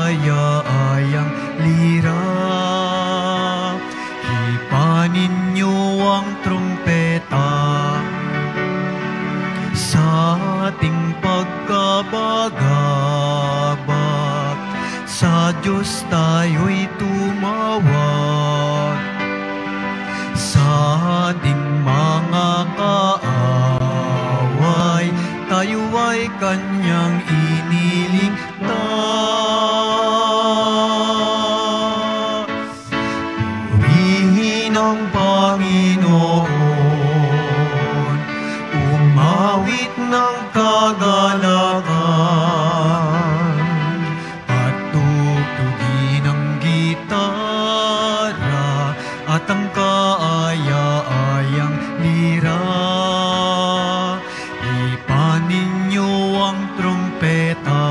kaaya-ayang lira. Hipanin niyo ang trumpeta sa ating pagkabagabag. Sa Diyos tayo'y tumawag, sa ating mga kaaway tayo ay Kanyang iniligtas. Purihin ang Panginoon, umawit ng kagalakan, at tugtugin ang gitara at ang kaaya-ayang lira. Ipanin niyo ang trumpeta.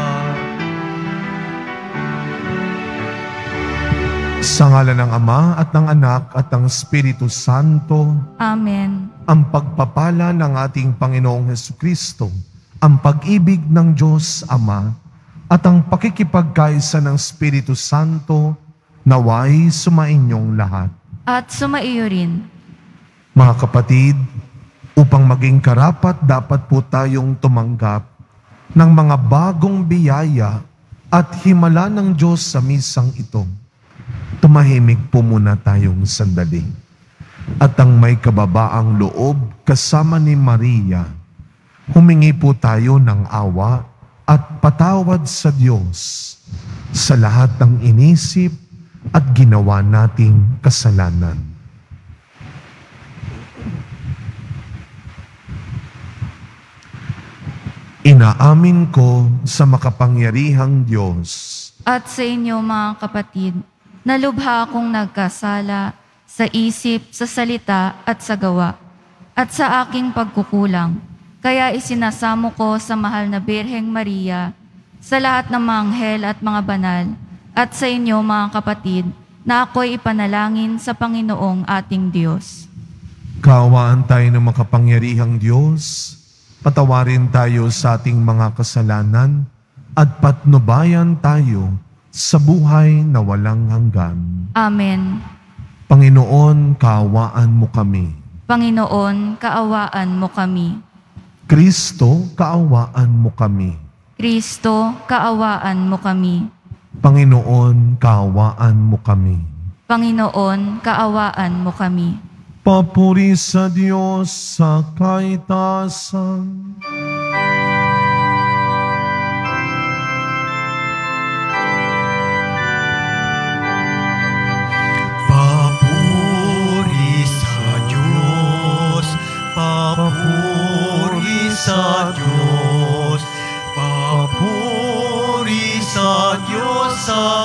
Sa ngalan ng Ama at ng Anak at ng Espiritu Santo. Amen. Ang pagpapala ng ating Panginoong Hesukristo, ang pag-ibig ng Diyos Ama, at ang pakikipagkaisa ng Espiritu Santo naway sumainyong lahat. At sumaiyo rin. Mga kapatid, upang maging karapat dapat po tayong tumanggap ng mga bagong biyaya at himala ng Diyos sa misang ito. Tumahimik po muna tayong sandali. At ang may kababaang loob kasama ni Maria, humingi po tayo ng awa at patawad sa Diyos sa lahat ng inisip at ginawa nating kasalanan. Inaamin ko sa makapangyarihang Diyos At sa inyo mga kapatid, nalubha akong nagkasala sa isip, sa salita at sa gawa, at sa aking pagkukulang. Kaya isinasamo ko sa mahal na Birheng Maria, sa lahat ng mga anghel at mga banal, at sa inyo mga kapatid, na ako'y ipanalangin sa Panginoong ating Diyos. Kaawaan tayo ng makapangyarihang Diyos, patawarin tayo sa ating mga kasalanan, at patnubayan tayo sa buhay na walang hanggan. Amen. Panginoon, kaawaan mo kami. Panginoon, kaawaan mo kami. Kristo, kaawaan mo kami. Kristo, kaawaan mo kami. Panginoon, kaawaan mo kami. Panginoon, kaawaan mo kami. Papuri sa Diyos sa kaitaasan. Papuri sa Diyos, papuri sa Diyos, papuri sa Diyos sa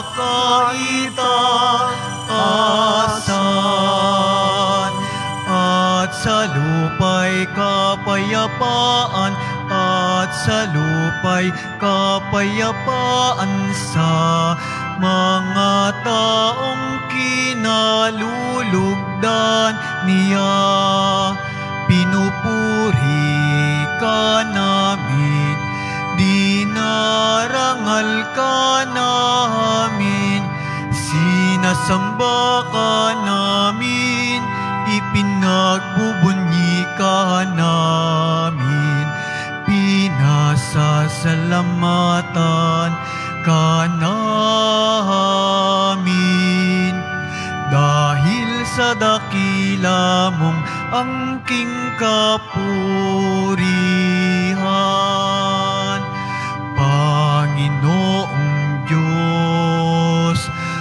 kaitaasan, at sa lupa'y kapayapaan, at sa lupa'y kapayapaan sa mga taong kinalulugdan niya. Pinupuri ka namin, dinarangal ka namin, sinasamba ka namin, ipinagbubunyi ka namin, pinasasalamatan ka namin. Dahil sa dakila mong angking kapurihan, Panginoong Diyos,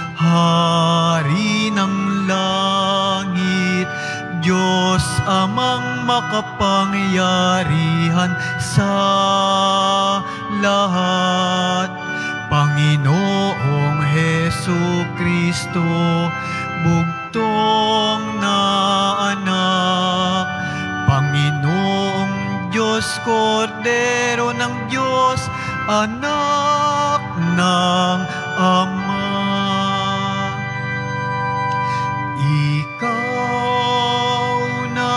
Hari ng langit, Diyos Amang makapangyarihan sa lahat, Panginoong Hesukristo, bugtong na anak, Panginoong Diyos, Kordero ng Diyos, anak ng Ama. Ikaw na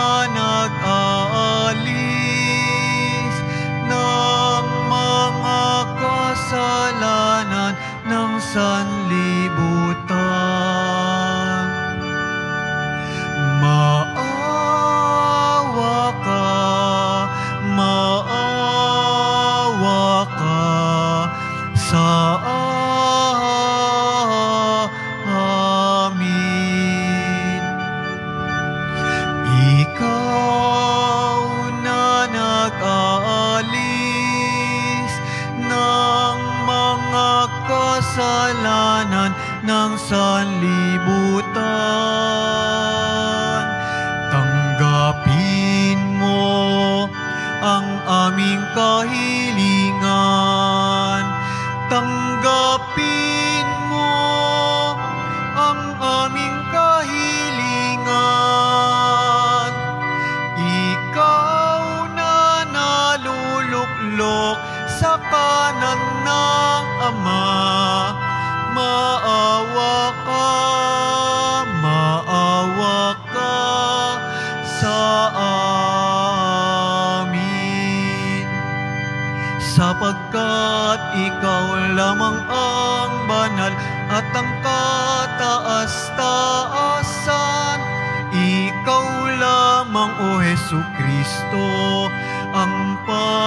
nag-aalis ng mga kasalanan ng kasalanan ng sanlibutan. Tanggapin mo ang aming kahilingan. Tanggapin mo ang aming kahilingan. Ikaw na naluluklok sa kanan ng Ama, maawa ka sa amin. Sapagkat ikaw lamang ang banal at ang kataas-taasan. Ikaw lamang, O Jesucristo, ang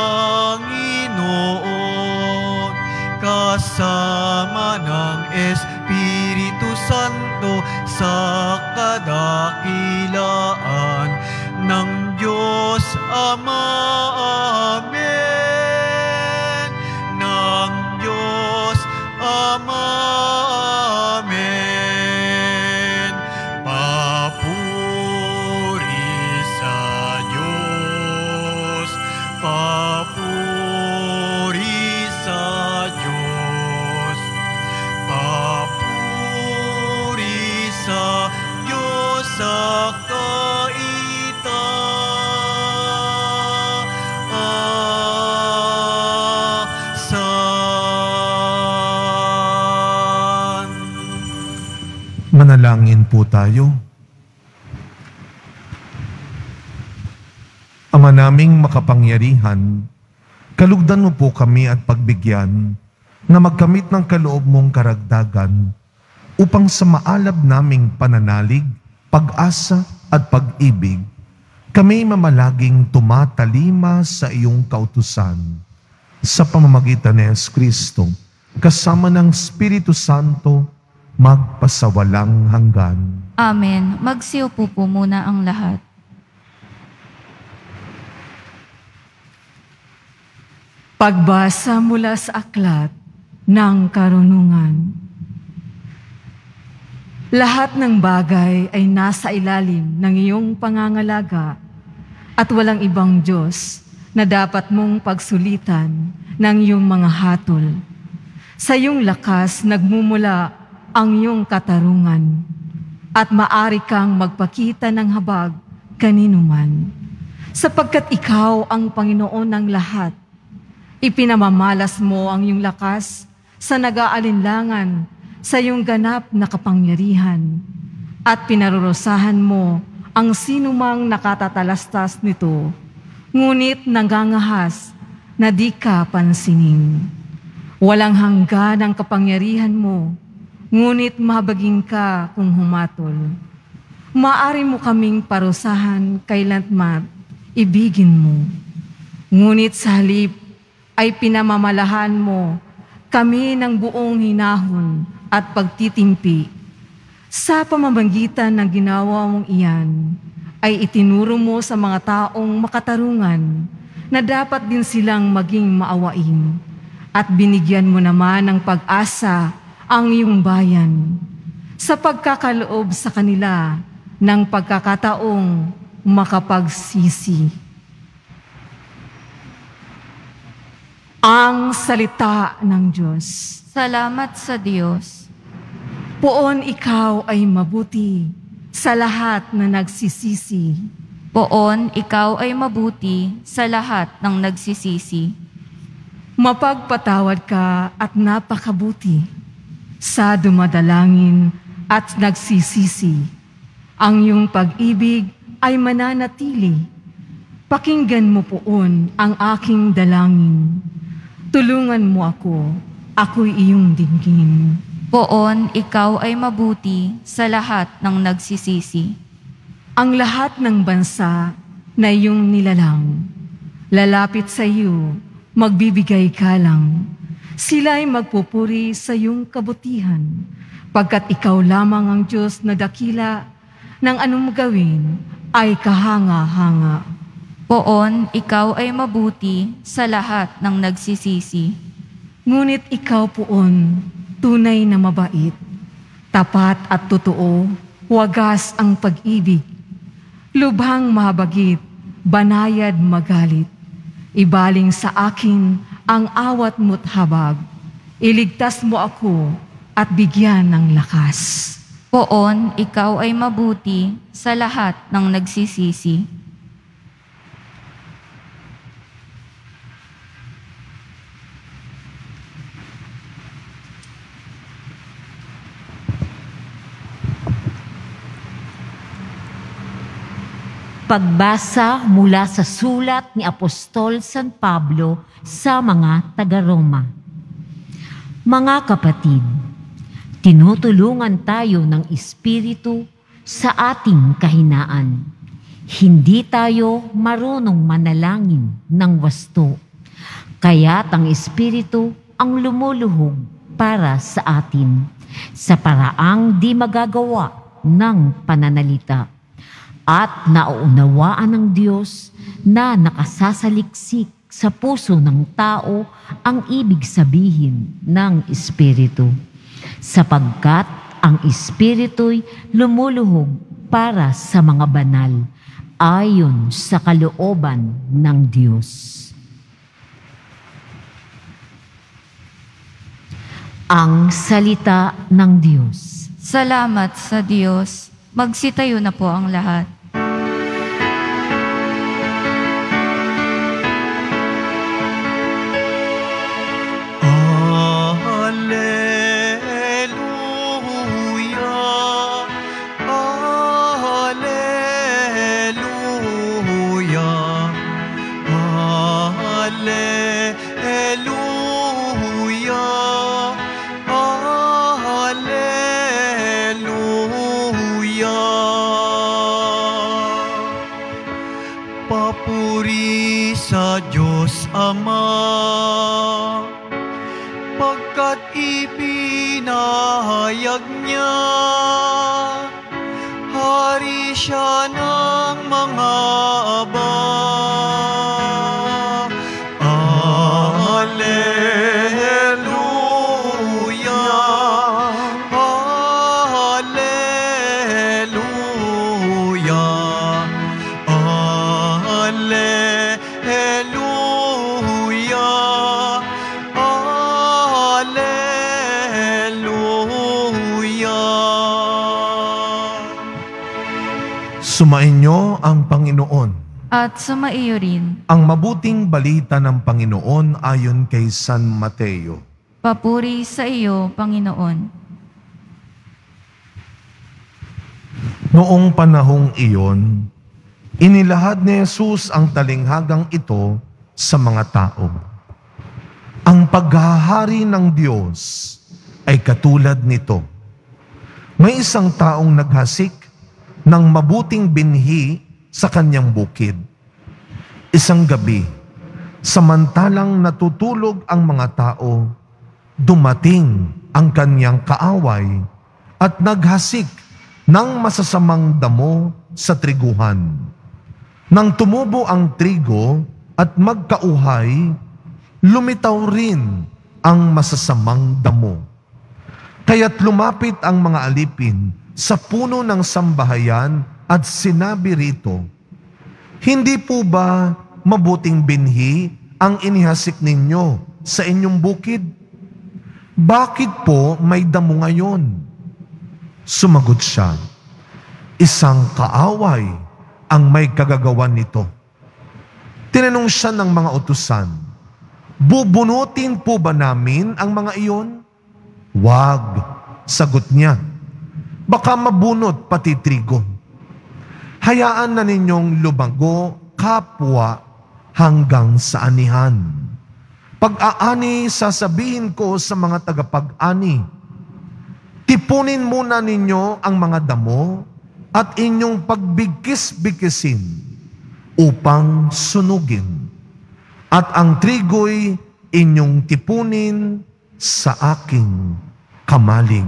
Panginoon, kasama ng Espiritu Santo sa kadakilaan ng Diyos Ama. Amen. Ng Diyos Ama. Amen. Papuri sa Diyos. Papuri sa Diyos. Papuri sa Diyos sa kaitaasan. Manalangin po tayo. Ama naming makapangyarihan, kalugdan mo po kami at pagbigyan na magkamit ng kaloob mong karagdagan upang sa maalab naming pananalig, pag-asa at pag-ibig, kami mamalaging tumatalima sa iyong kautusan. Sa pamamagitan ni Jesucristo, kasama ng Espiritu Santo, magpasawalang hanggan. Amen. Magsiupo po muna ang lahat. Pagbasa mula sa aklat ng karunungan. Lahat ng bagay ay nasa ilalim ng iyong pangangalaga at walang ibang Diyos na dapat mong pagsulitan ng iyong mga hatol. Sa iyong lakas nagmumula ang iyong katarungan at maari kang magpakita ng habag kanino man. Sapagkat ikaw ang Panginoon ng lahat, ipinamamalas mo ang iyong lakas sa nag-aalinlangan sa iyong ganap na kapangyarihan at pinarurusahan mo ang sinumang nakatatalastas nito, ngunit nangangahas na di ka pansinin. Walang hanggan ang kapangyarihan mo, ngunit mahabagin ka kung humatol. Maari mo kaming parusahan kailanman ibigin mo, ngunit sa halip ay pinamamalahan mo kami ng buong hinahon at pagtitimpi. Sa pamamagitan ng ginawa mong iyan, ay itinuro mo sa mga taong makatarungan na dapat din silang maging maawain, at binigyan mo naman ng pag-asa ang iyong bayan sa pagkakaloob sa kanila ng pagkakataong makapagsisi. Ang salita ng Diyos. Salamat sa Diyos. Poon ikaw ay mabuti sa lahat na nagsisisi. Poon, ikaw ay mabuti sa lahat ng nagsisisi. Mapagpatawad ka at napakabuti sa dumadalangin at nagsisisi. Ang iyong pag-ibig ay mananatili. Pakinggan mo poon ang aking dalangin. Tulungan mo ako, ako'y iyong dinggin. Poon, ikaw ay mabuti sa lahat ng nagsisisi. Ang lahat ng bansa na iyong nilalang, lalapit sa iyo, magbibigay ka lang. Sila'y magpupuri sa iyong kabutihan, pagkat ikaw lamang ang Diyos na dakila, ng anong gawin ay kahanga-hanga. Poon, ikaw ay mabuti sa lahat ng nagsisisi. Ngunit ikaw poon tunay na mabait, tapat at totoo, wagas ang pag-ibig, lubhang mahabagit, banayad magalit. Ibaling sa akin ang awat mo't habag, iligtas mo ako at bigyan ng lakas. Poon, ikaw ay mabuti sa lahat ng nagsisisi. Pagbasa mula sa sulat ni Apostol San Pablo sa mga taga-Roma. Mga kapatid, tinutulungan tayo ng Espiritu sa ating kahinaan. Hindi tayo marunong manalangin ng wasto, kaya't ang Espiritu ang lumuluhog para sa atin sa paraang di magagawa ng pananalita. At nauunawaan ng Diyos na nakasasaliksik sa puso ng tao ang ibig sabihin ng Espiritu, sapagkat ang Espiritu'y lumuluhog para sa mga banal ayon sa kalooban ng Diyos. Ang salita ng Diyos. Salamat sa Diyos. Magsitayo na po ang lahat. Papuri sa Diyos Ama, pagkat ipinahayag niya, hari siya ng mga aba. Alleluia, Alleluia, Alleluia, Alleluia. Sumainyo ang Panginoon. At sumaiyo rin. Ang mabuting balita ng Panginoon ayon kay San Mateo. Papuri sa iyo, Panginoon. Noong panahong iyon, inilahad ni Jesus ang talinghagang ito sa mga tao. Ang paghahari ng Diyos ay katulad nito. May isang taong naghasik ng mabuting binhi sa kanyang bukid. Isang gabi, samantalang natutulog ang mga tao, dumating ang kanyang kaaway at naghasik ng masasamang damo sa triguhan. Nang tumubo ang trigo at magkauhay, lumitaw rin ang masasamang damo. Kaya't lumapit ang mga alipin sa puno ng sambahayan at sinabi rito, "Hindi po ba mabuting binhi ang inihasik ninyo sa inyong bukid? Bakit po may damo ngayon?" Sumagot siya, "Isang kaaway ang may kagagawan nito." Tinanong siya ng mga utusan, "Bubunutin po ba namin ang mga iyon?" "Wag," sagot niya. "Baka mabunot pati trigo. Hayaan na ninyong lumago kapwa hanggang sa anihan. Pag-aani, sasabihin ko sa mga tagapag-ani, tipunin muna ninyo ang mga damo at inyong pagbigkis-bigkisin upang sunugin. At ang trigo'y inyong tipunin sa aking kamalig."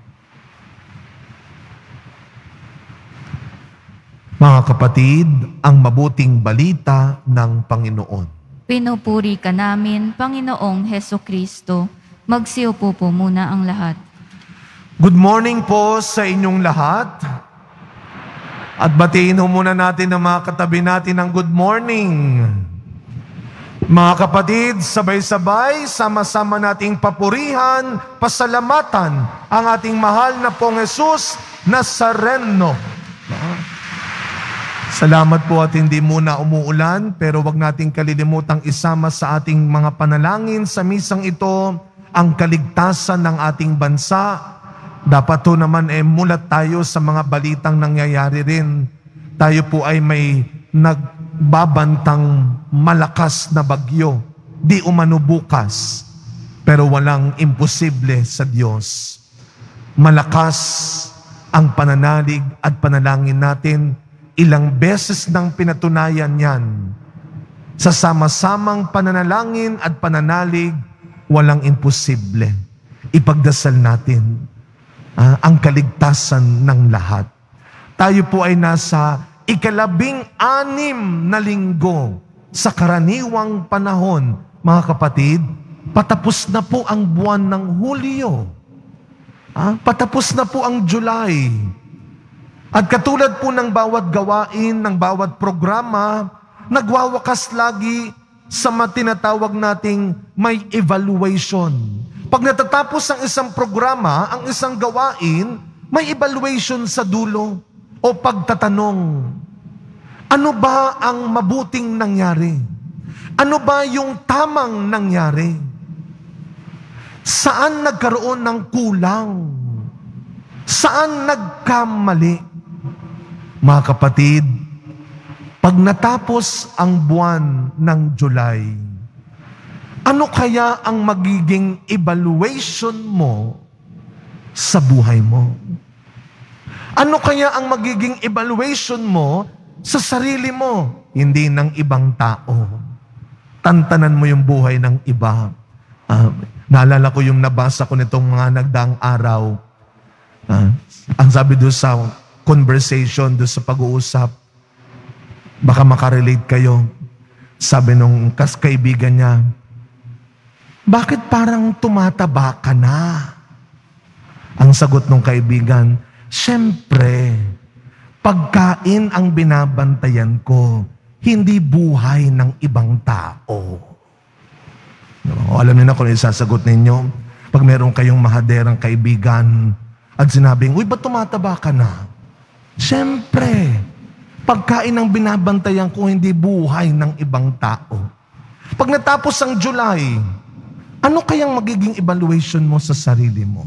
Mga kapatid, ang mabuting balita ng Panginoon. Pinupuri ka namin, Panginoong Heso Kristo. Magsiupo po muna ang lahat. Good morning po sa inyong lahat. At batiin ho muna natin ang mga katabi natin ng good morning. Mga kapatid, sabay-sabay, sama-sama nating papurihan, pasalamatan ang ating mahal na pong Jesus Nazareno. Salamat po at hindi muna umuulan, pero wag nating kalilimutang isama sa ating mga panalangin sa misang ito ang kaligtasan ng ating bansa. Dapat to naman mulat tayo sa mga balitang nangyayari rin. Tayo po ay may nagbabantang malakas na bagyo. Di umano bukas, pero walang imposible sa Diyos. Malakas ang pananalig at panalangin natin. Ilang beses nang pinatunayan yan. Sa sama-samang pananalangin at pananalig, walang imposible. Ipagdasal natin ang kaligtasan ng lahat. Tayo po ay nasa 16 na linggo sa karaniwang panahon. Mga kapatid, patapos na po ang buwan ng Hulyo. Patapos na po ang July. At katulad po ng bawat gawain, ng bawat programa, nagwawakas lagi sa tinatawag nating may evaluation. Pag natatapos ang isang programa, ang isang gawain, may evaluation sa dulo o pagtatanong. Ano ba ang mabuting nangyari? Ano ba yung tamang nangyari? Saan nagkaroon ng kulang? Saan nagkamali? Mga kapatid, pag natapos ang buwan ng July, ano kaya ang magiging evaluation mo sa buhay mo? Ano kaya ang magiging evaluation mo sa sarili mo? Hindi ng ibang tao. Tantanan mo yung buhay ng iba. Naalala ko yung nabasa ko nitong mga nagdaang araw. Ang sabi doon sa conversation, doon sa pag-uusap, baka makarelate kayo. Sabi nung kaibigan niya, bakit parang tumataba ka na? Ang sagot ng kaibigan, siyempre, pagkain ang binabantayan ko, hindi buhay ng ibang tao. Alam niyo na kung isasagot ninyo, pag meron kayong mahaderang kaibigan at sinabing, uy, ba't tumataba ka na? Siyempre, pagkain ang binabantayan ko, hindi buhay ng ibang tao. Pag natapos ang July, ano kayang magiging evaluation mo sa sarili mo?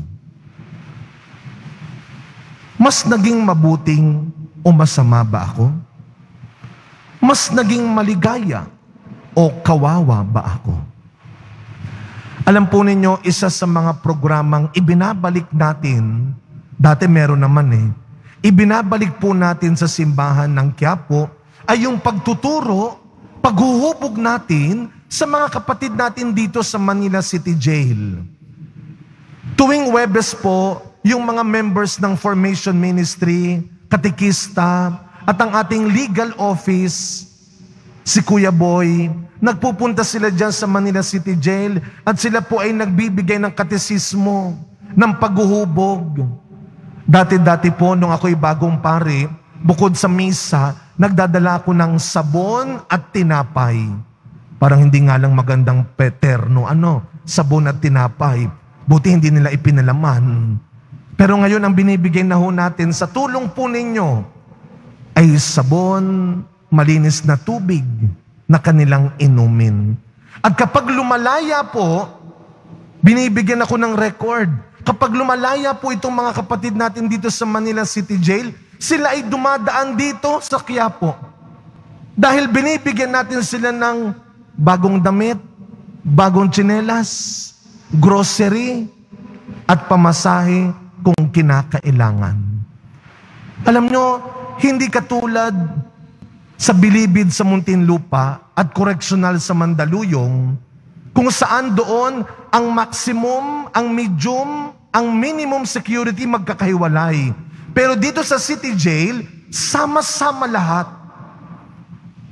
Mas naging mabuting o masama ba ako? Mas naging maligaya o kawawa ba ako? Alam po ninyo, isa sa mga programang ibinabalik natin, dati meron naman ibinabalik po natin sa simbahan ng Quiapo ay yung pagtuturo, paghuhubog natin sa mga kapatid natin dito sa Manila City Jail. Tuwing Huwebes po, yung mga members ng Formation Ministry, katekista, at ang ating legal office, si Kuya Boy, nagpupunta sila dyan sa Manila City Jail at sila po ay nagbibigay ng katesismo, ng paghuhubog. Dati-dati po, nung ako'y bagong pare, bukod sa misa, nagdadala ako ng sabon at tinapay. Parang hindi nga lang magandang peterno, sabon at tinapay. Buti hindi nila ipinalaman. Pero ngayon ang binibigay na ho natin sa tulong po ninyo ay sabon, malinis na tubig na kanilang inumin. At kapag lumalaya po, binibigyan ako ng record. Kapag lumalaya po itong mga kapatid natin dito sa Manila City Jail, sila ay dumadaan dito sa Quiapo. Dahil binibigyan natin sila ng bagong damit, bagong tsinelas, grocery, at pamasahe kung kinakailangan. Alam nyo, hindi katulad sa Bilibid sa Muntinlupa at Correctional sa Mandaluyong, kung saan doon ang maximum, ang medium, ang minimum security magkakahiwalay. Pero dito sa City Jail, sama-sama lahat.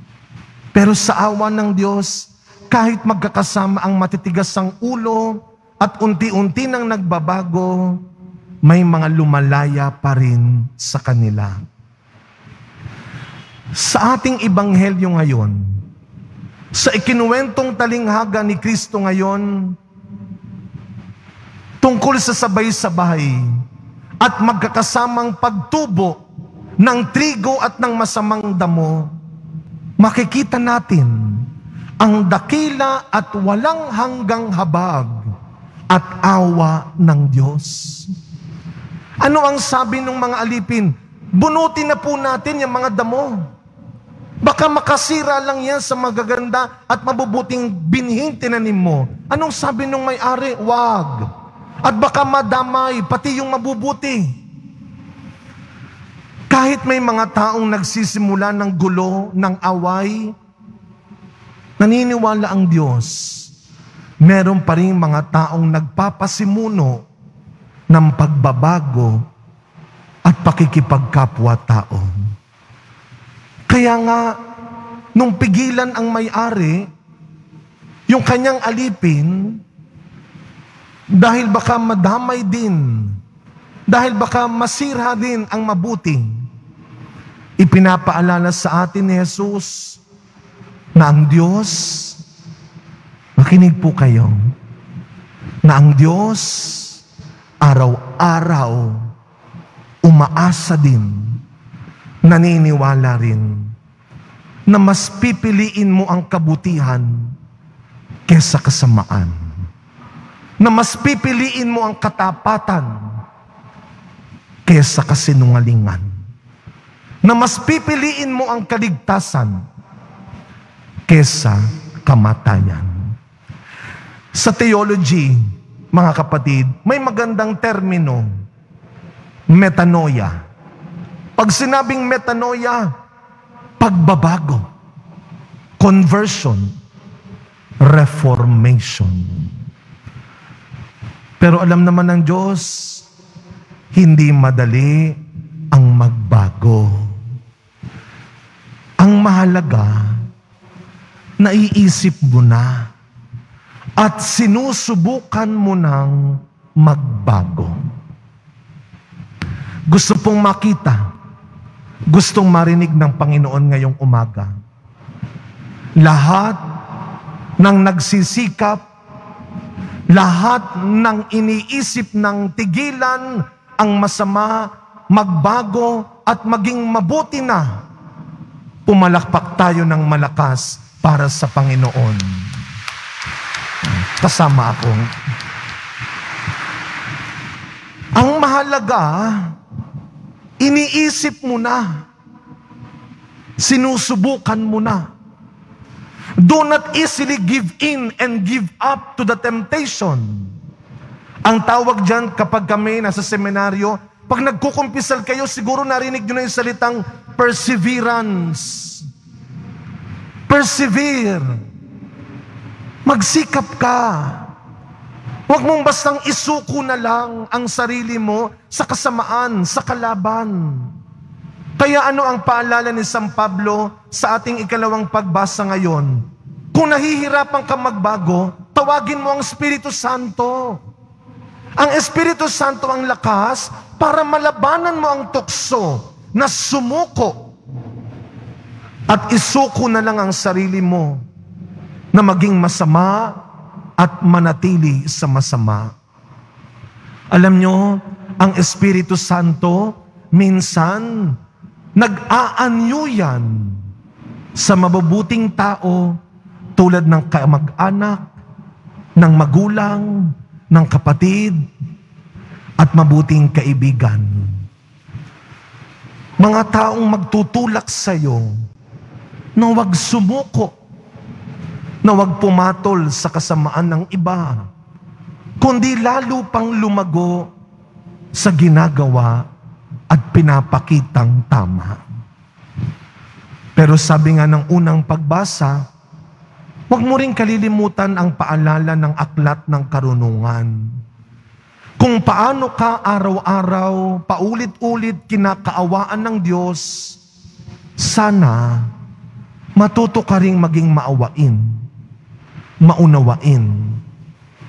Pero sa awa ng Diyos, kahit magkakasama ang matitigas ang ulo, at unti-unti nang nagbabago, may mga lumalaya pa rin sa kanila. Sa ating ebanghelyo ngayon, sa ikinuwentong talinghaga ni Kristo ngayon, tungkol sa sabay-sabay at magkakasamang pagtubo ng trigo at ng masamang damo, makikita natin ang dakila at walang hanggang habag at awa ng Diyos. Ano ang sabi ng mga alipin? Bunutin na po natin yung mga damo. Baka makasira lang yan sa magaganda at mabubuting binhing tinanim mo. Anong sabi nung may-ari? Wag. At baka madamay, pati yung mabubuti. Kahit may mga taong nagsisimula ng gulo, ng away, naniniwala ang Diyos, meron pa rin mga taong nagpapasimuno ng pagbabago at pakikipagkapwa-tao. Kaya nga, nung pigilan ang may-ari, yung kanyang alipin, dahil baka madamay din, dahil baka masira din ang mabuti, ipinapaalala sa atin ni Jesus na ang Diyos, makinig po kayo, na ang Diyos araw-araw umaasa din, naniniwala rin na mas pipiliin mo ang kabutihan kesa kasamaan. Na mas pipiliin mo ang katapatan kesa kasinungalingan. Na mas pipiliin mo ang kaligtasan kesa kamatayan. Sa theology, mga kapatid, may magandang termino, metanoia. Pag sinabing metanoia, pagbabago, conversion, reformation. Pero alam naman ng Diyos, hindi madali ang magbago. Ang mahalaga, naiisip mo na at sinusubukan mo ng magbago. Gusto pong makita, gustong marinig ng Panginoon ngayong umaga. Lahat ng nagsisikap, lahat ng iniisip ng tigilan ang masama, magbago at maging mabuti na, pumalakpak tayo ng malakas para sa Panginoon. Kasama ako. Ang mahalaga, iniisip mo na, sinusubukan mo na. Do not easily give in and give up to the temptation. Ang tawag dyan kapag kami nasa seminaryo, pag nagkukumpisal kayo, siguro narinig nyo na yung salitang perseverance. Persevere. Magsikap ka. Huwag mong bastang isuko na lang ang sarili mo sa kasamaan, sa kalaban. Kaya ano ang paalala ni San Pablo sa ating ikalawang pagbasa ngayon? Kung nahihirapan ka magbago, tawagin mo ang Espiritu Santo. Ang Espiritu Santo ang lakas para malabanan mo ang tukso na sumuko at isuko na lang ang sarili mo na maging masama at manatili sa masama. Alam nyo, ang Espiritu Santo minsan nag-aanyo yan sa mabubuting tao tulad ng kamag-anak, ng magulang, ng kapatid, at mabuting kaibigan. Mga taong magtutulak sa iyo na huwag sumuko, na huwag pumatol sa kasamaan ng iba, kundi lalo pang lumago sa ginagawa at pinapakitang tama. Pero sabi nga ng unang pagbasa, huwag mo rin kalilimutan ang paalala ng aklat ng karunungan. Kung paano ka araw-araw, paulit-ulit kinakaawaan ng Diyos, sana matuto ka ring maging maawain, maunawain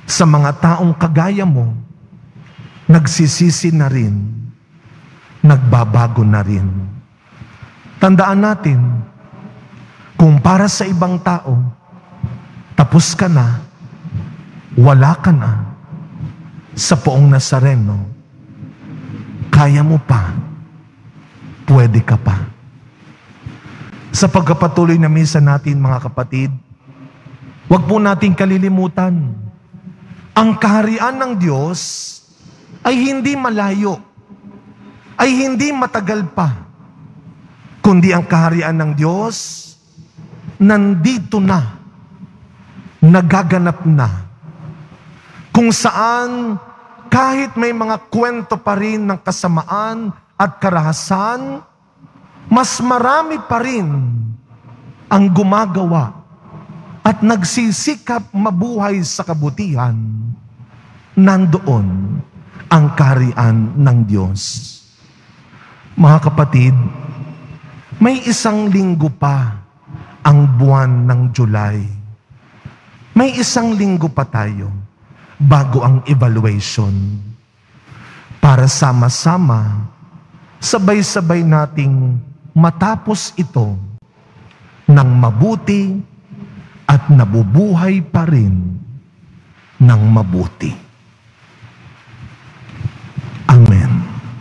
sa mga taong kagaya mo, nagsisisi na rin, nagbabago na rin. Tandaan natin, kung para sa ibang tao, tapos ka na, wala ka na, sa Poong Nazareno, kaya mo pa, pwede ka pa. Sa pagkapatuloy na misa natin, mga kapatid, huwag po nating kalilimutan, ang kaharian ng Diyos ay hindi malayo, ay hindi matagal pa, kundi ang kaharian ng Diyos nandito na, nagaganap na, kung saan kahit may mga kwento pa rin ng kasamaan at karahasan, mas marami pa rin ang gumagawa at nagsisikap mabuhay sa kabutihan. Nandoon ang kaharian ng Diyos. Mga kapatid, may isang linggo pa ang buwan ng July. May isang linggo pa tayo bago ang evaluation. Para sama-sama, sabay-sabay nating matapos ito ng mabuti at nabubuhay pa rin ng mabuti. Amen.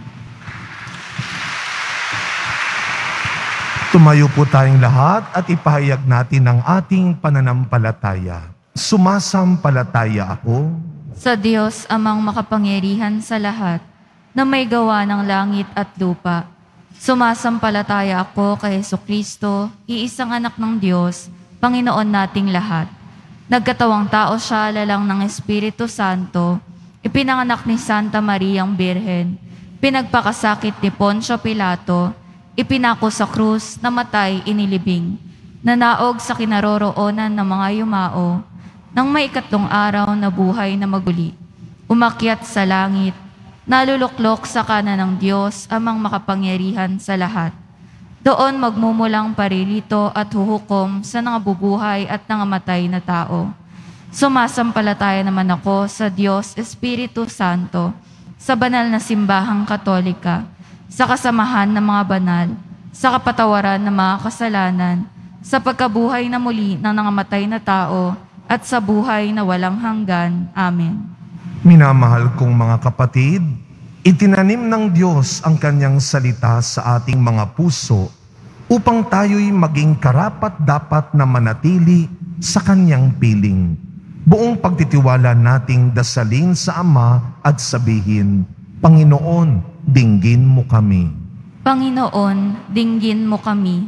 Tumayo po tayong lahat at ipahayag natin ang ating pananampalataya. Sumasampalataya ako Sa Diyos amang makapangyarihan sa lahat, na may gawa ng langit at lupa. Sumasampalataya ako kay Jesucristo, iisang anak ng Diyos, Panginoon nating lahat. Nagkatawang tao siya lalang ng Espiritu Santo, ipinanganak ni Santa Mariang Birhen, pinagpakasakit ni Poncio Pilato, ipinako sa krus, namatay, inilibing, nanaog sa kinaroroonan ng mga yumao, nang may ikatlong araw na buhay na maguli, umakyat sa langit, naluluklok sa kanan ng Diyos amang makapangyarihan sa lahat. Doon magmumulang paririto at huhukom sa nangabubuhay at nangamatay na tao. Sumasampalataya naman ako sa Diyos Espiritu Santo, sa banal na simbahang katolika, sa kasamahan ng mga banal, sa kapatawaran ng mga kasalanan, sa pagkabuhay na muli ng nangamatay na tao, at sa buhay na walang hanggan. Amen. Minamahal kong mga kapatid, itinanim ng Diyos ang kanyang salita sa ating mga puso upang tayo'y maging karapat-dapat na manatili sa kanyang piling. Buong pagtitiwala nating dasalin sa Ama at sabihin, Panginoon, dinggin mo kami. Panginoon, dinggin mo kami.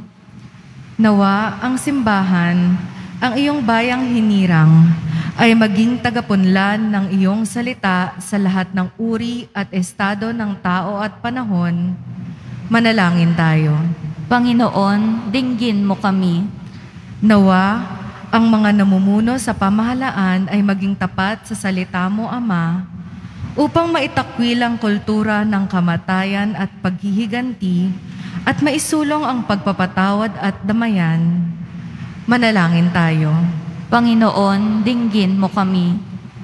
Nawa ang simbahan, ang iyong bayang hinirang, ay maging tagapunlan ng iyong salita sa lahat ng uri at estado ng tao at panahon. Manalangin tayo. Panginoon, dinggin mo kami. Nawa, ang mga namumuno sa pamahalaan ay maging tapat sa salita mo, Ama, upang maitakwil ang kultura ng kamatayan at paghihiganti at maisulong ang pagpapatawad at damayan. Manalangin tayo. Panginoon, dinggin mo kami.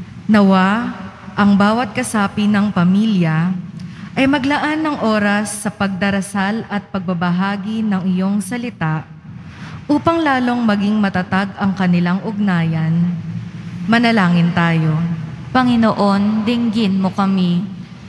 Nawa, ang bawat kasapi ng pamilya ay maglaan ng oras sa pagdarasal at pagbabahagi ng iyong salita upang lalong maging matatag ang kanilang ugnayan. Manalangin tayo. Panginoon, dinggin mo kami.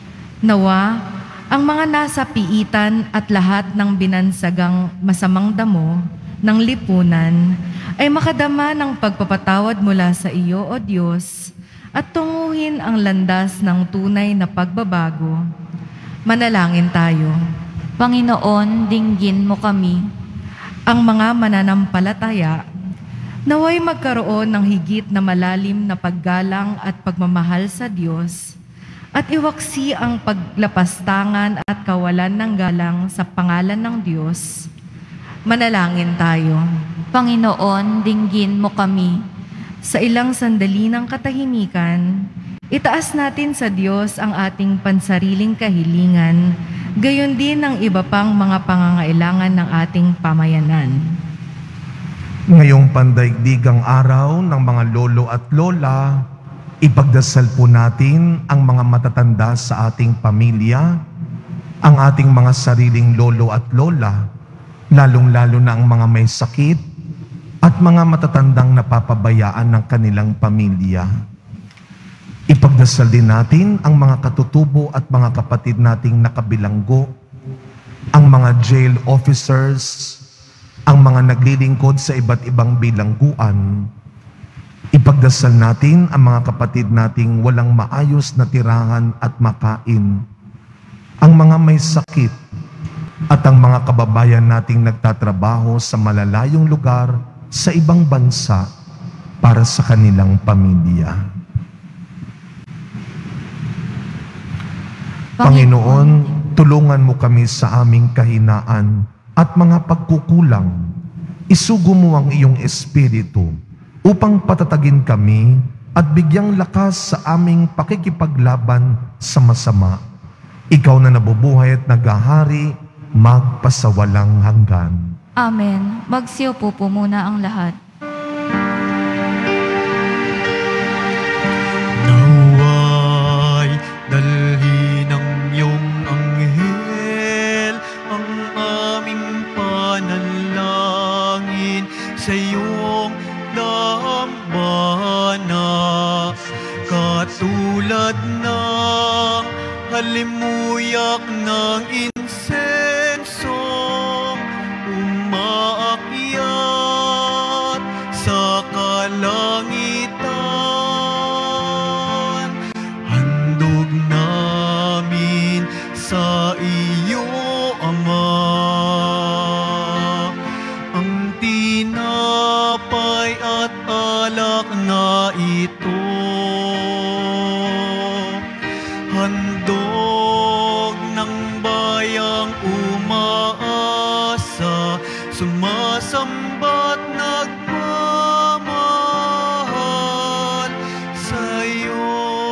Nawa, ang mga nasa piitan at lahat ng binansagang masamang damo ng lipunan ay makadama ng pagpapatawad mula sa iyo, O Diyos, at tunguhin ang landas ng tunay na pagbabago. Manalangin tayo. Panginoon, dinggin mo kami. Ang mga mananampalataya, naway magkaroon ng higit na malalim na paggalang at pagmamahal sa Diyos at iwaksi ang paglapastangan at kawalan ng galang sa pangalan ng Diyos. Manalangin tayo. Panginoon, dinggin mo kami. Sa ilang sandali ng katahimikan, itaas natin sa Diyos ang ating pansariling kahilingan, gayon din ang iba pang mga pangangailangan ng ating pamayanan. Ngayong pandaigdigang araw ng mga lolo at lola, Ipagdasal po natin ang mga matatanda sa ating pamilya, ang ating mga sariling lolo at lola, lalong-lalo na ang mga may sakit at mga matatandang napapabayaan ng kanilang pamilya. Ipagdasal din natin ang mga katutubo at mga kapatid nating nakabilanggo, ang mga jail officers, ang mga naglilingkod sa iba't ibang bilangguan. Ipagdasal natin ang mga kapatid nating walang maayos na tirahan at makain, ang mga may sakit, at ang mga kababayan nating nagtatrabaho sa malalayong lugar sa ibang bansa para sa kanilang pamilya. Panginoon, tulungan mo kami sa aming kahinaan at mga pagkukulang. Isugo mo ang iyong espiritu upang patatagin kami at bigyang lakas sa aming pakikipaglaban sa masama. Ikaw na nabubuhay at naghahari, magpasawalang hanggan. Amen. Magsiupo po muna ang lahat. Naway dalhin ng iyong anghel ang aming panalangin sa iyong dambana, katulad ng halimuyak ng insensong umaakyat sa kalangitan. Handog namin sa iyo, Ama, ang tinapay at alak na ito. Handog ng bayang umaasa, sumasamba't nagmamahal sa'yo.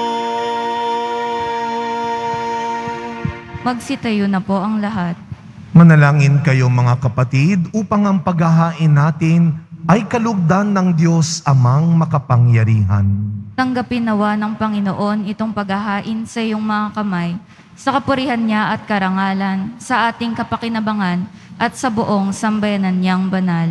Magsitayo na po ang lahat. Manalangin kayo mga kapatid upang ang paghahain natin ay kalugdan ng Diyos Amang makapangyarihan. Tanggapin nawa ng Panginoon itong paghahain sa iyong mga kamay, sa kapurihan niya at karangalan, sa ating kapakinabangan at sa buong sambayanan niyang banal.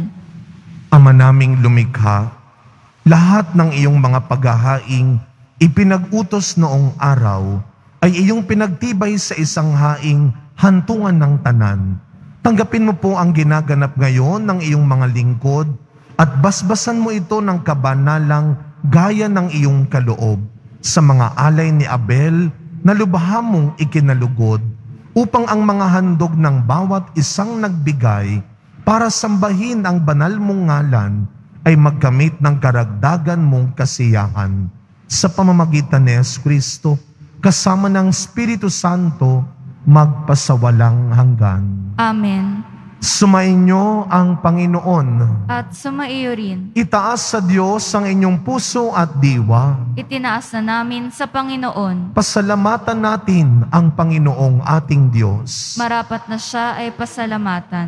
Ama naming lumikha, lahat ng iyong mga paghahaing ipinag-utos noong araw ay iyong pinagtibay sa isang haing hantungan ng tanan. Tanggapin mo po ang ginaganap ngayon ng iyong mga lingkod at basbasan mo ito ng kabanalang gaya ng iyong kaloob sa mga alay ni Abel na lubhang mong ikinalugod, upang ang mga handog ng bawat isang nagbigay para sambahin ang banal mong ngalan ay magkamit ng karagdagan mong kasiyahan. Sa pamamagitan ni Jesucristo, kasama ng Espiritu Santo, magpasawalang hanggan. Amen. Sumainyo ang Panginoon. At sumaiyo rin. Itaas sa Diyos ang inyong puso at diwa. Itinaas na namin sa Panginoon. Pasalamatan natin ang Panginoong ating Diyos. Marapat na siya ay pasalamatan.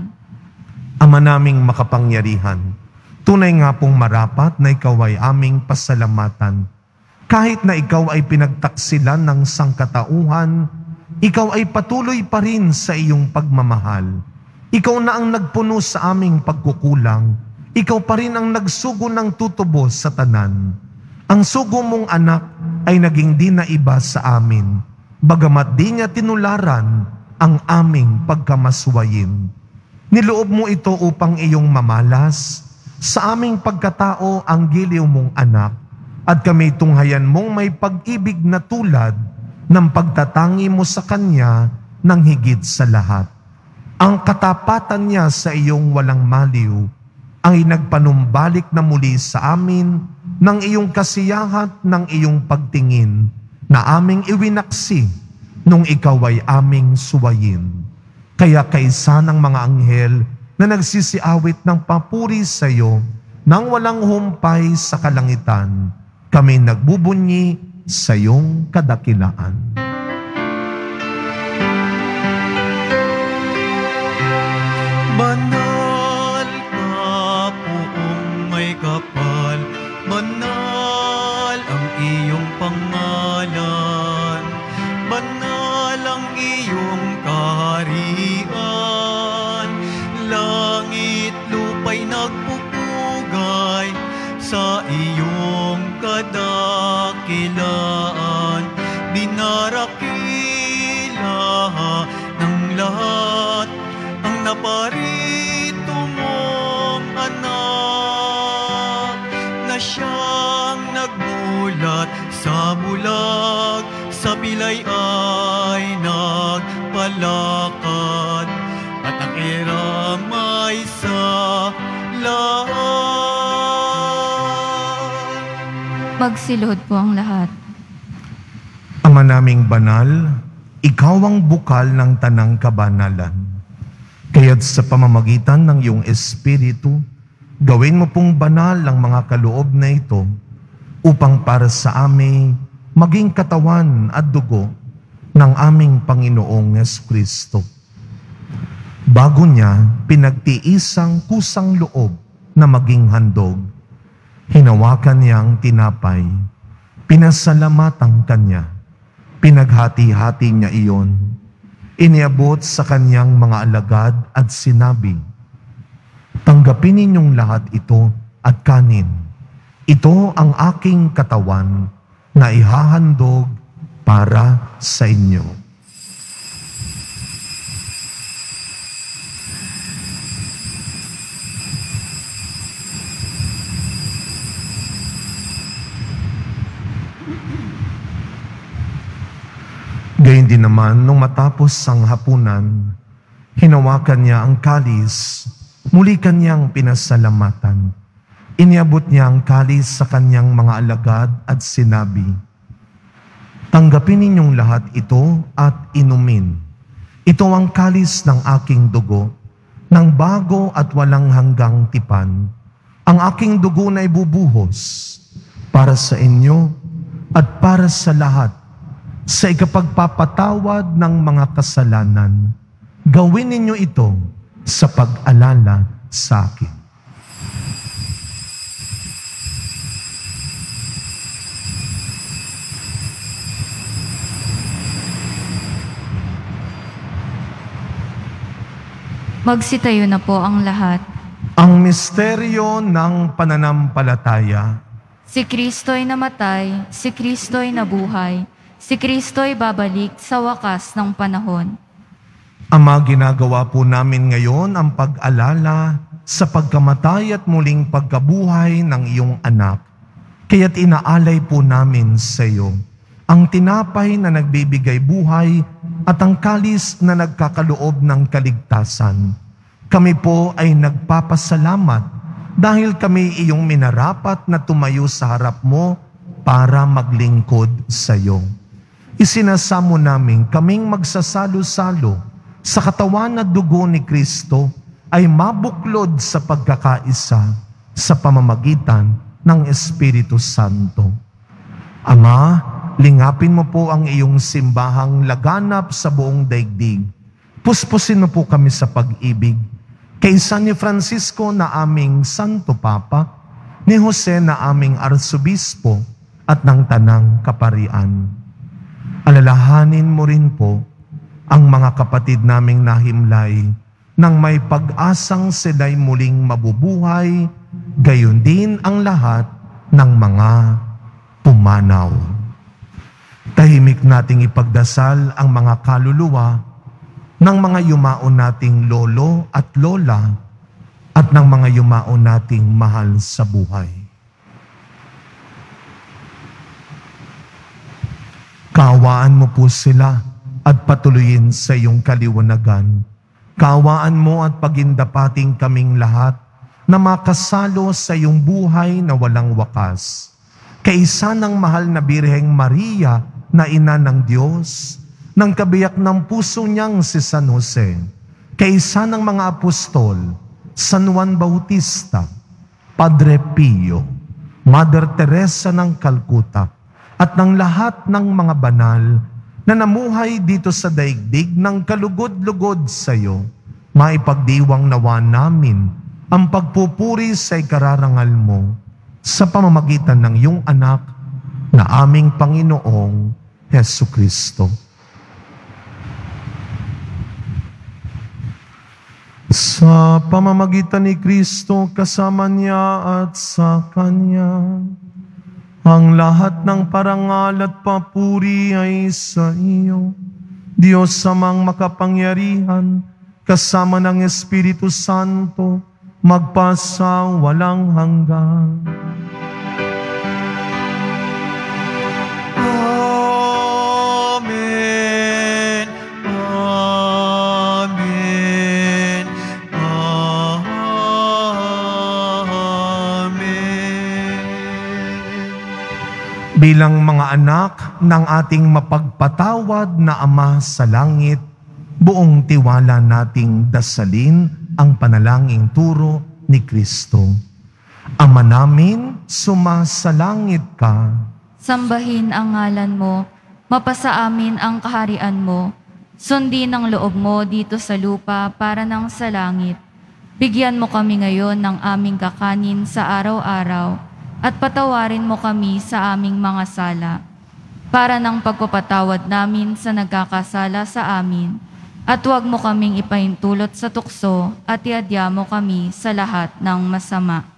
Ama naming makapangyarihan, tunay nga pong marapat na ikaw ay aming pasalamatan. Kahit na ikaw ay pinagtaksilan ng sangkatauhan, ikaw ay patuloy pa rin sa iyong pagmamahal. Ikaw na ang nagpuno sa aming pagkukulang. Ikaw pa rin ang nagsugo ng tutubo sa tanan. Ang sugo mong anak ay naging di na iba sa amin, bagamat di niya tinularan ang aming pagkamaswayin. Niloob mo ito upang iyong mamalas sa aming pagkatao ang giliw mong anak, at kami tunghayan mong may pag-ibig na tulad ng pagtatangi mo sa Kanya ng higit sa lahat. Ang katapatan niya sa iyong walang maliw ang inagpanumbalik na muli sa amin ng iyong kasiyahat ng iyong pagtingin na aming iwinaksi nung ikaw ay aming suwayin. Kaya kaisa ng mga anghel na nagsisiawit ng papuri sa iyo nang walang humpay sa kalangitan, kami nagbubunyi sa iyong kadakilaan. Banal ka poong may kapal, banal ang iyong dakila ng lahat ang naparito mong anak na siyang nagmulat sa bulag, sa pilay ay nagpalakad at nakiramay sa lahat. Magsilod po ang lahat. Ama naming banal, ikaw ang bukal ng tanang kabanalan. Kaya't sa pamamagitan ng iyong Espiritu, gawin mo pong banal ang mga kaloob na ito upang para sa amin maging katawan at dugo ng aming Panginoong Jesucristo. Bago niya pinagtiisang kusang loob na maging handog, hinawakan niyang tinapay, pinasalamatan kanya, pinaghati-hati niya iyon, iniabot sa kanyang mga alagad at sinabi, "Tanggapin ninyong lahat ito at kanin. Ito ang aking katawan na ihahandog para sa inyo." Gayun din naman, nung matapos ang hapunan, hinawakan niya ang kalis, muli kanyang pinasalamatan. Iniabot niya ang kalis sa kanyang mga alagad at sinabi, "Tanggapin ninyong lahat ito at inumin. Ito ang kalis ng aking dugo, ng bago at walang hanggang tipan. Ang aking dugo na ibubuhos para sa inyo at para sa lahat, sa ikapagpapatawad ng mga kasalanan. Gawin ninyo ito sa pag-alala sa akin." Magsitayo na po ang lahat. Ang misteryo ng pananampalataya. Si Kristo'y namatay, si Kristo'y nabuhay, si Kristo'y babalik sa wakas ng panahon. Ama, ginagawa po namin ngayon ang pag-alala sa pagkamatay at muling pagkabuhay ng iyong anak. Kaya't inaalay po namin sa iyo ang tinapay na nagbibigay buhay at ang kalis na nagkakaloob ng kaligtasan. Kami po ay nagpapasalamat dahil kami iyong minarapat na tumayo sa harap mo para maglingkod sa iyo. Isinasamo namin kaming magsasalo-salo sa katawan at dugo ni Kristo ay mabuklod sa pagkakaisa sa pamamagitan ng Espiritu Santo. Ama, lingapin mo po ang iyong simbahang laganap sa buong daigdig. Puspusin mo po kami sa pag-ibig. Kay San ni Francisco na aming Santo Papa, ni Jose na aming Arsobispo at ng Tanang Kaparian. Alalahanin mo rin po ang mga kapatid naming nahimlay nang may pag-asang sila'y muling mabubuhay, gayon din ang lahat ng mga pumanaw. Tahimik nating ipagdasal ang mga kaluluwa ng mga yumaon nating lolo at lola at ng mga yumaon nating mahal sa buhay. Kaawaan mo po sila at patuloyin sa iyong kaliwanagan. Kaawaan mo at pagindapating kaming lahat na makasalo sa iyong buhay na walang wakas. Kaisa ng mahal na Birheng Maria na ina ng Diyos, ng kabiyak ng puso niyang si San Jose, kaisa ng mga apostol, San Juan Bautista, Padre Pio, Mother Teresa ng Calcutta, at ng lahat ng mga banal na namuhay dito sa daigdig ng kalugod-lugod sa iyo, maipagdiwang nawa namin ang pagpupuri sa ikararangal mo sa pamamagitan ng iyong anak na aming Panginoong Jesucristo. Sa pamamagitan ni Kristo, kasama niya at sa Kanya, Ang lahat ng parangal at papuri ay sa iyo, Diyos amang makapangyarihan, kasama ng Espiritu Santo, magpasa walang hanggan. Amen. Amen. Amen. Bilang mga anak ng ating mapagpatawad na Ama sa langit, buong tiwala nating dasalin ang panalangin turo ni Kristo. Ama namin, sumasalangit ka. Sambahin ang ngalan mo, mapasa amin ang kaharian mo, sundin ang loob mo dito sa lupa para nang sa langit. Bigyan mo kami ngayon ng aming kakanin sa araw-araw, at patawarin mo kami sa aming mga sala, para ng pagpapatawad namin sa nagkakasala sa amin. At huwag mo kaming ipahintulot sa tukso at iadya mo kami sa lahat ng masama.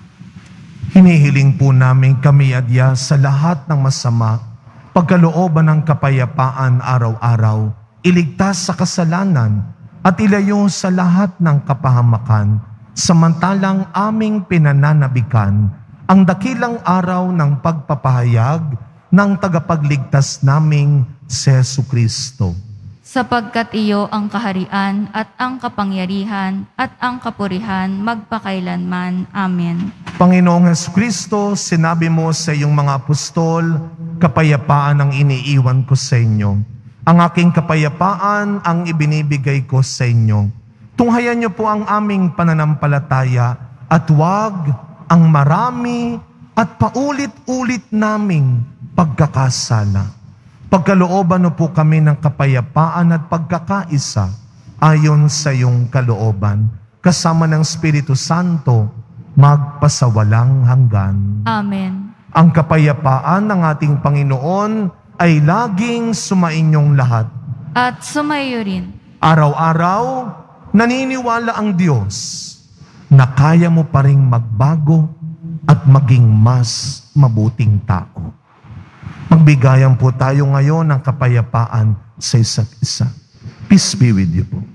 Hinihiling po namin kami adya sa lahat ng masama, pagkalooban ng kapayapaan araw-araw, iligtas sa kasalanan at ilayo sa lahat ng kapahamakan, samantalang aming pinananabikan ang dakilang araw ng pagpapahayag ng tagapagligtas naming si Jesucristo. Sapagkat iyo ang kaharian at ang kapangyarihan at ang kapurihan magpakailanman. Amen. Panginoong Jesucristo, sinabi mo sa iyong mga apostol, kapayapaan ang iniiwan ko sa inyo. Ang aking kapayapaan ang ibinibigay ko sa inyo. Tunghayan niyo po ang aming pananampalataya at huwag ang marami at paulit-ulit naming pagkakasala. Pagkalooban mo po kami ng kapayapaan at pagkakaisa ayon sa iyong kalooban, kasama ng Espiritu Santo, magpasawalang hanggan. Amen. Ang kapayapaan ng ating Panginoon ay laging sumainyong lahat. At sumayo rin. Araw-araw, naniniwala ang Diyos na kaya mo pa ring magbago at maging mas mabuting tao. Magbigayan po tayo ngayon ng kapayapaan sa isa't isa. Peace be with you po.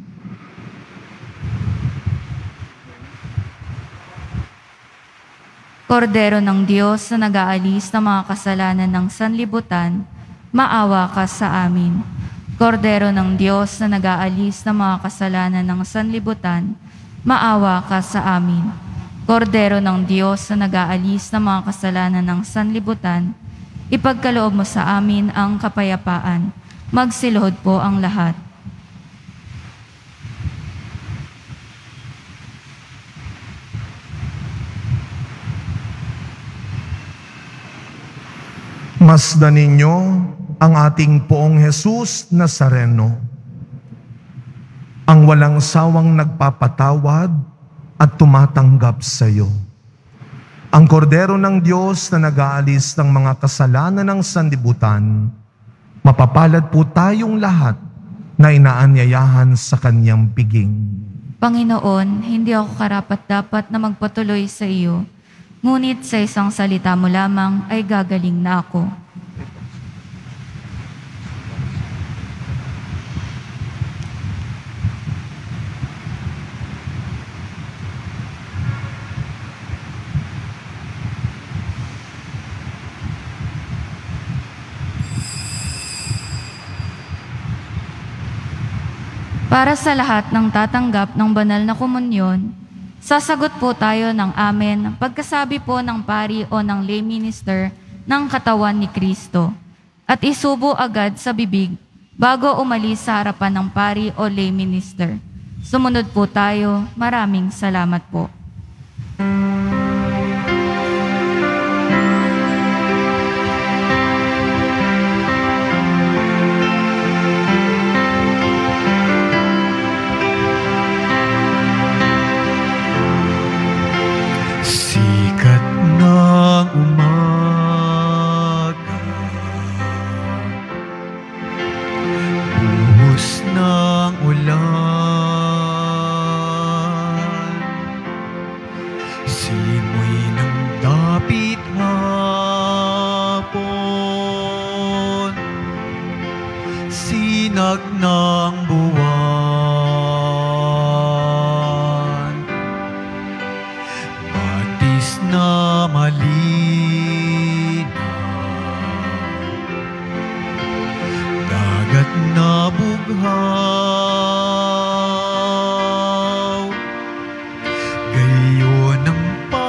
Kordero ng Diyos na nag-aalis ng mga kasalanan ng sanlibutan, maawa ka sa amin. Kordero ng Diyos na nag-aalis ng mga kasalanan ng sanlibutan, maawa ka sa amin. Kordero ng Diyos na nag-aalis ng mga kasalanan ng sanlibutan, ipagkaloob mo sa amin ang kapayapaan. Magsiluhod po ang lahat. Masdan ninyo ang ating Poong Jesus Nazareno, ang walang sawang nagpapatawad at tumatanggap sa iyo. Ang kordero ng Diyos na nag-aalis ng mga kasalanan ng sanlibutan, mapapalad po tayong lahat na inaanyayahan sa kanyang piging. Panginoon, hindi ako karapat-dapat na magpatuloy sa iyo, ngunit sa isang salita mo lamang ay gagaling na ako. Para sa lahat ng tatanggap ng banal na komunyon, sasagot po tayo ng amen pagkasabi po ng pari o ng lay minister ng katawan ni Kristo at isubo agad sa bibig bago umalis sa harapan ng pari o lay minister. Sumunod po tayo. Maraming salamat po. Sikat ng umaga, buhos ng ulan, sinag ng buwan, batis na malinaw, dagat na bughaw, gayon ang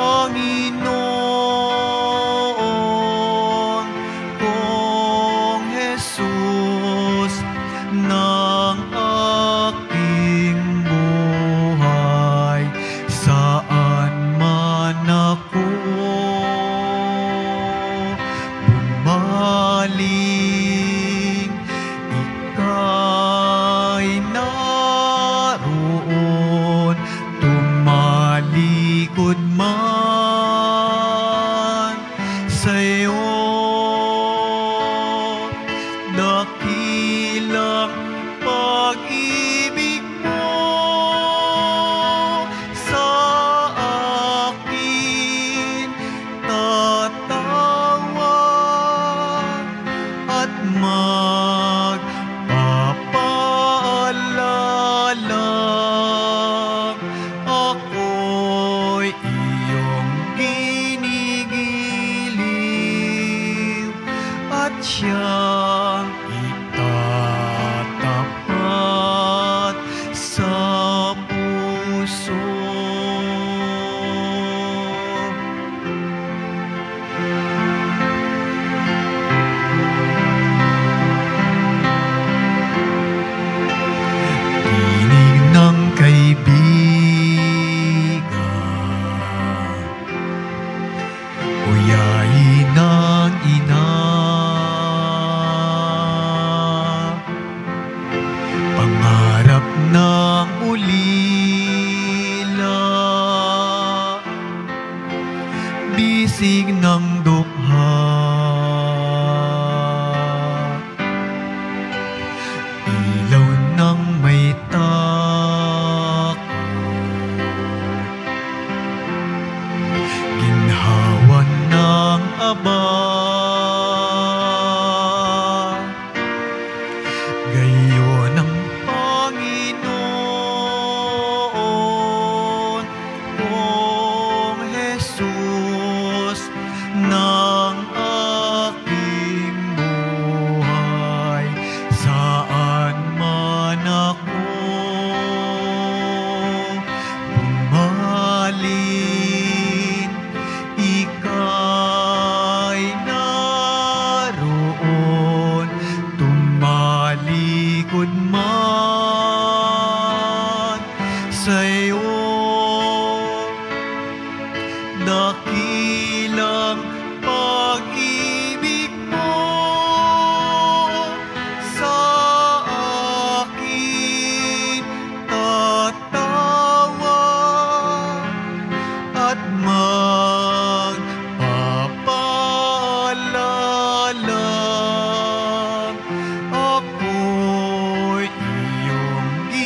Panginoon kong Jesus ng aking buhay, saan man ako bumaling, ika'y naroon, tumalikod man sa'yo. Dakilang pag-ibig mo sa akin, tatawa at magpapaalala, ako'y iyong ginigiliw at siyang itatapat sa puso. Tinig ng kaibigan, uyain ng ina, pangarap ng ulila, bisig ng dukha, ilaw ng may takot, ginhawa ng aba, gayon ang Panginoon kong Jesus ng aking buhay, saan man ako bumaling, ika'y naroon, tumalikod man sa'yo. Dakilang pag-ibig mo sa akin, tatawa at magpapaalala, ako'y iyong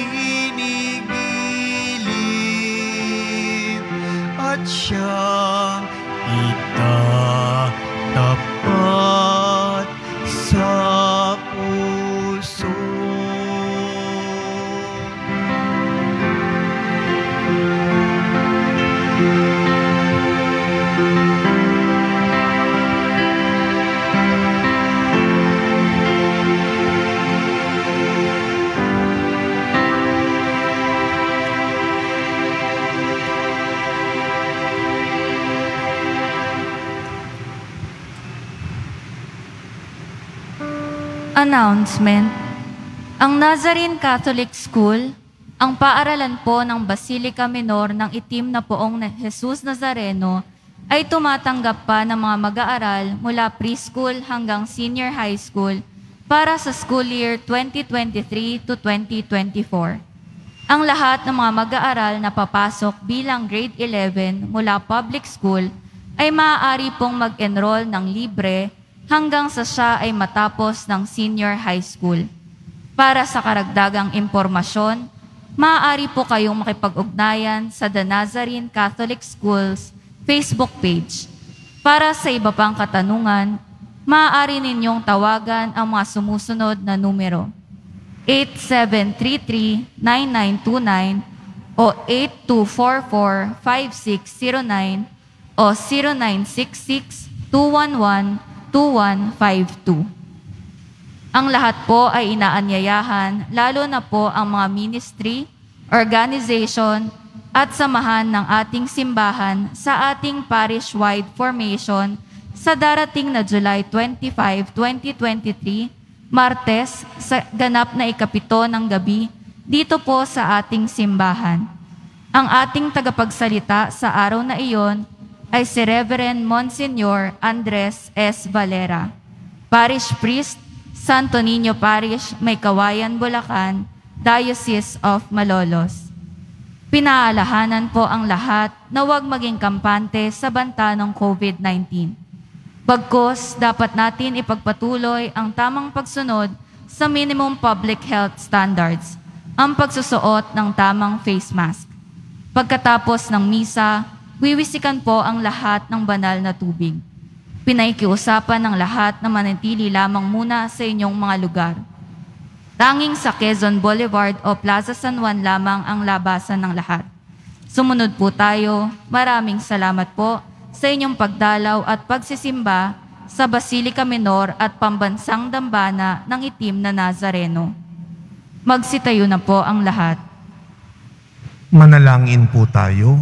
ginigiliw at siyang itatapat sa puso. Announcement. Ang Nazarene Catholic School, ang paaralan po ng Basilica Minor ng Itim na Poong na Jesus Nazareno, ay tumatanggap pa ng mga mag-aaral mula preschool hanggang senior high school para sa school year 2023 to 2024. Ang lahat ng mga mag-aaral na papasok bilang grade 11 mula public school ay maaari pong mag-enroll ng libre hanggang sa siya ay matapos ng senior high school. Para sa karagdagang impormasyon, maaari po kayong makipag-ugnayan sa The Nazarene Catholic Schools Facebook page. Para sa iba pang katanungan, maaari ninyong tawagan ang mga sumusunod na numero: 8733-9929 o 8244-5609 o 0966-211-2152. Ang lahat po ay inaanyayahan, lalo na po ang mga ministry, organization, at samahan ng ating simbahan sa ating parish-wide formation sa darating na July 25, 2023, Martes, sa ganap na 7 ng gabi, dito po sa ating simbahan. Ang ating tagapagsalita sa araw na iyon ay si Reverend Monsignor Andres S. Valera, Parish Priest, Santo Niño Parish, Maykawayan, Bulacan, Diocese of Malolos. Pinaalahanan po ang lahat na huwag maging kampante sa banta ng COVID-19. Bagkus, dapat natin ipagpatuloy ang tamang pagsunod sa minimum public health standards, ang pagsusuot ng tamang face mask. Pagkatapos ng misa, wiwisikan po ang lahat ng banal na tubig. Pinaikiusapan ng lahat na manatili lamang muna sa inyong mga lugar. Tanging sa Quezon Boulevard o Plaza San Juan lamang ang labasan ng lahat. Sumunod po tayo. Maraming salamat po sa inyong pagdalaw at pagsisimba sa Basilica Minor at Pambansang Dambana ng Itim na Nazareno. Magsitayo na po ang lahat. Manalangin po tayo.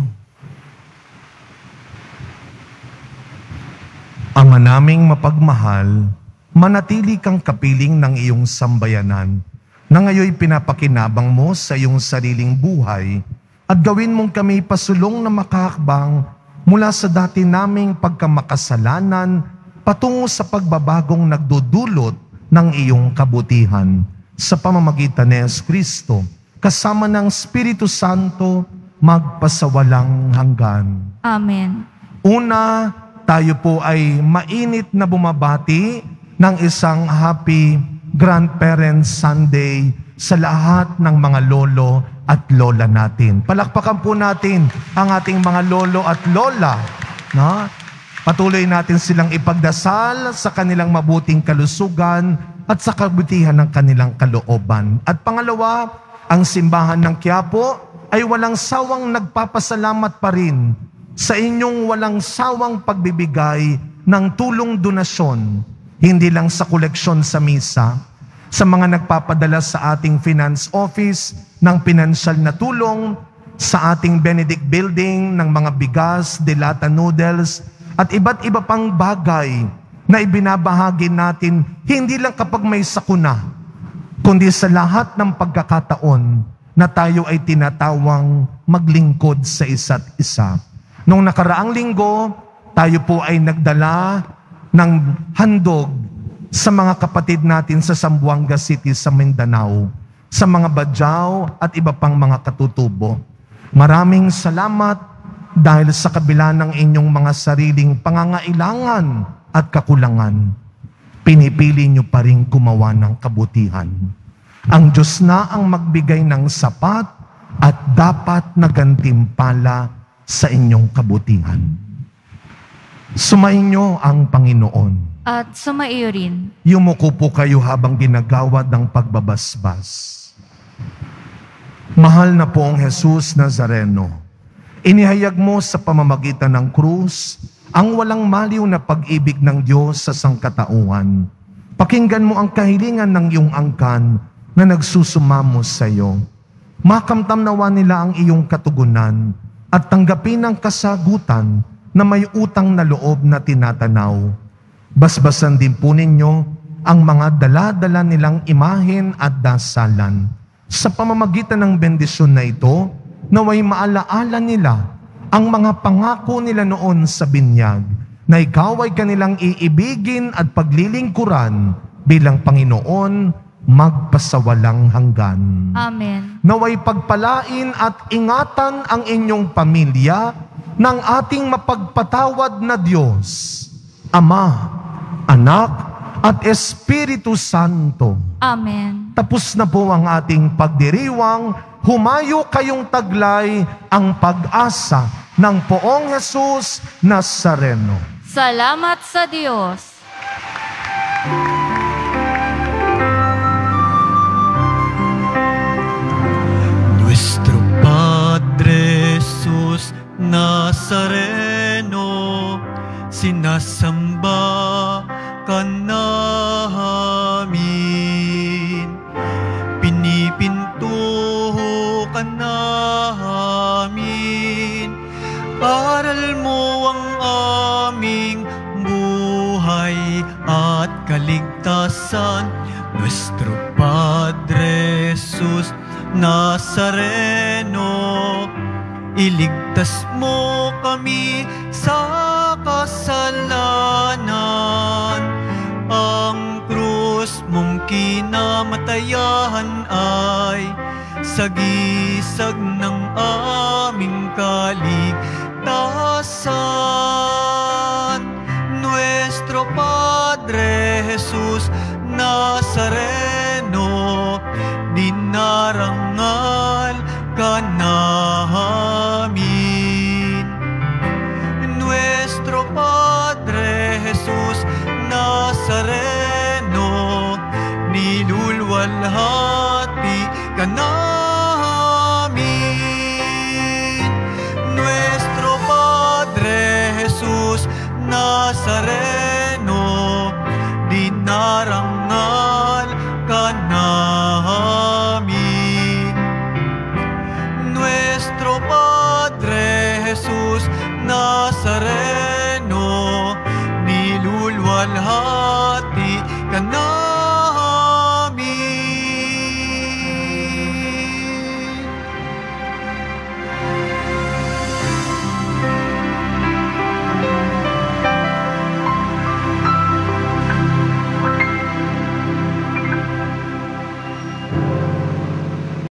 Ama naming mapagmahal, manatili kang kapiling ng iyong sambayanan na ngayoy pinapakinabang mo sa iyong sariling buhay at gawin mong kami pasulong na makahakbang mula sa dati naming pagkamakasalanan patungo sa pagbabagong nagdudulot ng iyong kabutihan sa pamamagitan ni Jesucristo kasama ng Espiritu Santo magpasawalang hanggan. Amen. Una, tayo po ay mainit na bumabati ng isang Happy Grandparents Sunday sa lahat ng mga lolo at lola natin. Palakpakan po natin ang ating mga lolo at lola. No? Patuloy natin silang ipagdasal sa kanilang mabuting kalusugan at sa kabutihan ng kanilang kalooban. At pangalawa, ang simbahan ng Quiapo ay walang sawang nagpapasalamat pa rin sa inyong walang sawang pagbibigay ng tulong donasyon, hindi lang sa koleksyon sa misa, sa mga nagpapadala sa ating finance office ng pinansyal na tulong, sa ating Benedict Building ng mga bigas, delata noodles, at iba't iba pang bagay na ibinabahagi natin hindi lang kapag may sakuna, kundi sa lahat ng pagkakataon na tayo ay tinatawang maglingkod sa isa't isa. Noong nakaraang linggo, tayo po ay nagdala ng handog sa mga kapatid natin sa Zamboanga City sa Mindanao, sa mga badyaw at iba pang mga katutubo. Maraming salamat dahil sa kabila ng inyong mga sariling pangangailangan at kakulangan, pinipili nyo pa rin gumawa ng kabutihan. Ang Diyos na ang magbigay ng sapat at dapat na gantimpala sa inyong kabutihan. Sumainyo ang Panginoon. At sumaiyo rin. Yumuko po kayo habang ginagawad ng pagbabasbas. Mahal na poong Jesus Nazareno, inihayag mo sa pamamagitan ng krus ang walang maliw na pag-ibig ng Diyos sa sangkatauhan. Pakinggan mo ang kahilingan ng iyong angkan na nagsusumamo sa iyo. Makamtam nawa nila ang iyong katugunan at tanggapin ang kasagutan na may utang na loob na tinatanaw. Basbasan din po ninyo ang mga dala-dala nilang imahen at dasalan. Sa pamamagitan ng bendisyon na ito, naway maalaala nila ang mga pangako nila noon sa binyag, na ikaw ay kanilang iibigin at paglilingkuran bilang Panginoon magpasawalang hanggan. Amen. Naway pagpalain at ingatan ang inyong pamilya ng ating mapagpatawad na Diyos, Ama, Anak, at Espiritu Santo. Amen. Tapos na po ang ating pagdiriwang. Humayo kayong taglay ang pag-asa ng poong Jesus Nazareno. Salamat sa Diyos. Nuestro Padre Jesus Nazareno, sinasamba ka namin, pinipintuho ka namin, aral mo ang aming buhay at kaligtasan. Nuestro Padre Jesus Nazareno, iligtas mo kami sa kasalanan. Ang krus mong kinamatayan ay sagisag ng aming kaligtasan. Nuestro Padre Jesus Nazareno, dinarangal ka namin. Nuestro Padre Jesus Nazareno, nilulwalhati ka namin.